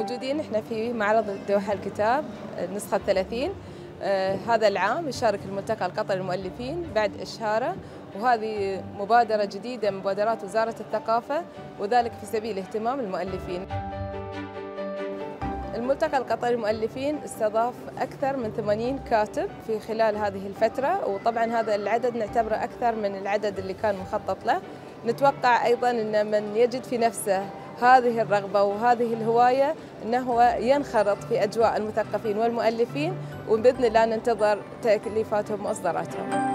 موجودين احنا في معرض الدوحة الكتاب النسخة 30. هذا العام يشارك الملتقى القطري للمؤلفين بعد إشهاره، وهذه مبادرة جديدة من مبادرات وزارة الثقافة، وذلك في سبيل اهتمام المؤلفين. الملتقى القطري للمؤلفين استضاف أكثر من 80 كاتب في خلال هذه الفترة، وطبعا هذا العدد نعتبره أكثر من العدد اللي كان مخطط له. نتوقع أيضا أن من يجد في نفسه هذه الرغبة وهذه الهواية أنه ينخرط في أجواء المثقفين والمؤلفين، وبإذن الله ننتظر تأليفاتهم وإصداراتهم.